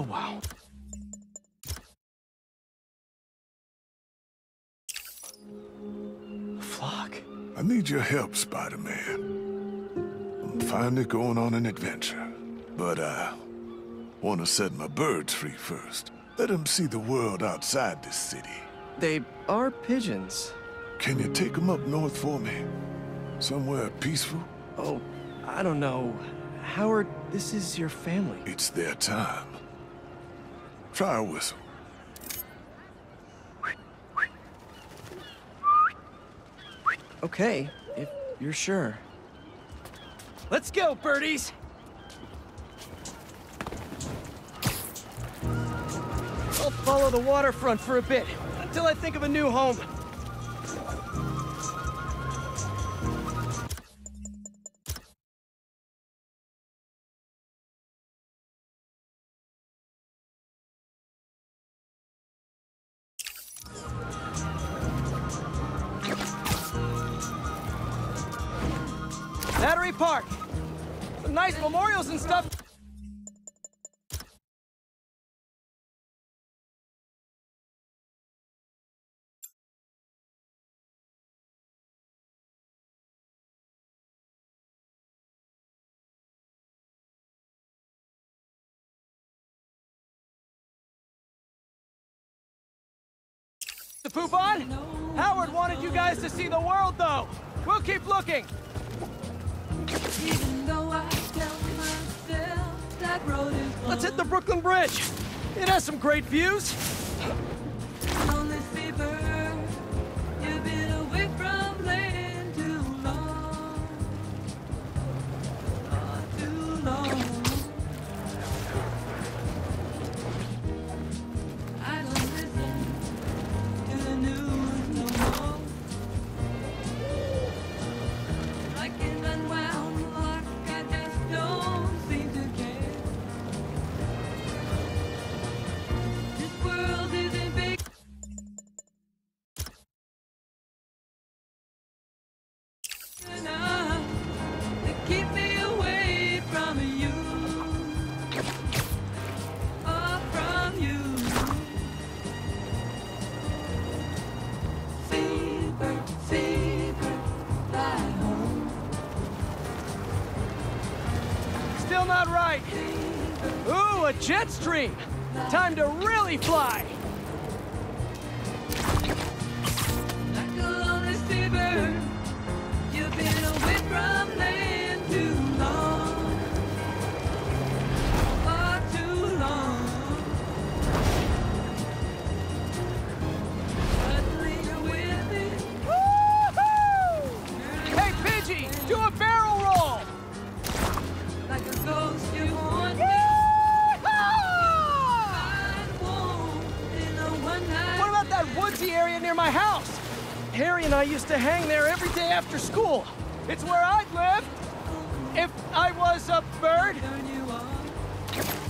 Wow. Flock. I need your help, Spider-Man. I'm finally going on an adventure. But I want to set my birds free first. Let them see the world outside this city. They are pigeons. Can you take them up north for me? Somewhere peaceful? Oh, I don't know. Howard, this is your family. It's their time. Try a whistle. Okay, if you're sure. Let's go, birdies! I'll follow the waterfront for a bit, until I think of a new home. Battery Park! Some nice memorials and stuff. The poop on? Howard wanted you guys to see the world, though. We'll keep looking. Even though I tell myself that road is Let's hit the Brooklyn Bridge. It has some great views. on this paper. You've been away from land too long. Oh, too long. I don't listen to the news no more. Like an unwound lock, I just don't seem to care. This world isn't big enough to keep me away from you. Oh, from you. Seabird, seabird, fly home. Still not right. Ooh, a jet stream. Time to really fly. Like a lonely seabird, you've been away from land too long. Far too long. Suddenly you're with me. Woohoo! Hey, Pidgey, do a barrel roll. Like a ghost you want me. Yeehaw! I'd want in a one night. What about that woodsy area near my house? Harry and I used to hang there every day after school. It's where I'd live if I was a bird. Turn you on.